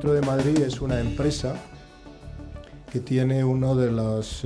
Metro de Madrid es una empresa que tiene uno de los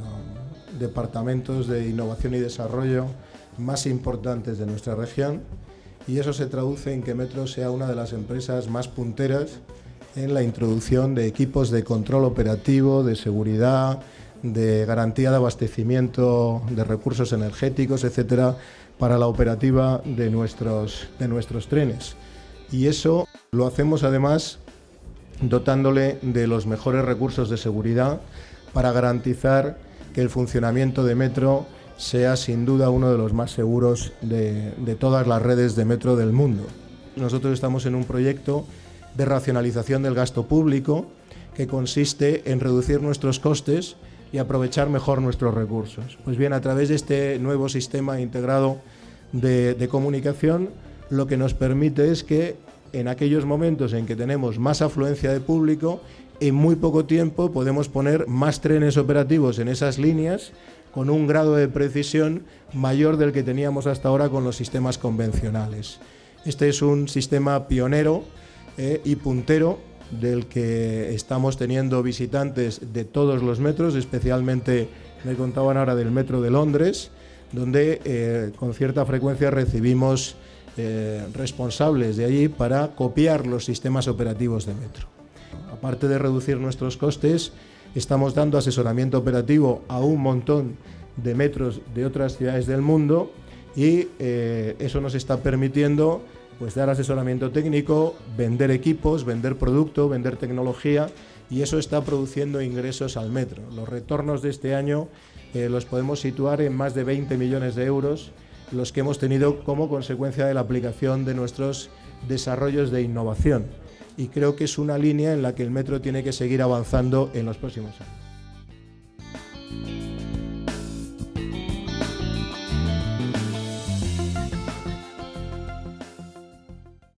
departamentos de innovación y desarrollo más importantes de nuestra región, y eso se traduce en que Metro sea una de las empresas más punteras en la introducción de equipos de control operativo, de seguridad, de garantía de abastecimiento de recursos energéticos, etcétera, para la operativa de nuestros trenes. Y eso lo hacemos además dotándole de los mejores recursos de seguridad para garantizar que el funcionamiento de Metro sea sin duda uno de los más seguros de todas las redes de metro del mundo. Nosotros estamos en un proyecto de racionalización del gasto público que consiste en reducir nuestros costes y aprovechar mejor nuestros recursos. Pues bien, a través de este nuevo sistema integrado de comunicación, lo que nos permite es que en aquellos momentos en que tenemos más afluencia de público, en muy poco tiempo podemos poner más trenes operativos en esas líneas con un grado de precisión mayor del que teníamos hasta ahora con los sistemas convencionales. Este es un sistema pionero y puntero del que estamos teniendo visitantes de todos los metros, especialmente me contaban ahora del metro de Londres, donde con cierta frecuencia recibimos responsables de allí para copiar los sistemas operativos de Metro. Aparte de reducir nuestros costes, estamos dando asesoramiento operativo a un montón de metros de otras ciudades del mundo y eso nos está permitiendo pues dar asesoramiento técnico, vender equipos, vender producto, vender tecnología, y eso está produciendo ingresos al metro. Los retornos de este año los podemos situar en más de 20 millones de euros, los que hemos tenido como consecuencia de la aplicación de nuestros desarrollos de innovación. Y creo que es una línea en la que el metro tiene que seguir avanzando en los próximos años.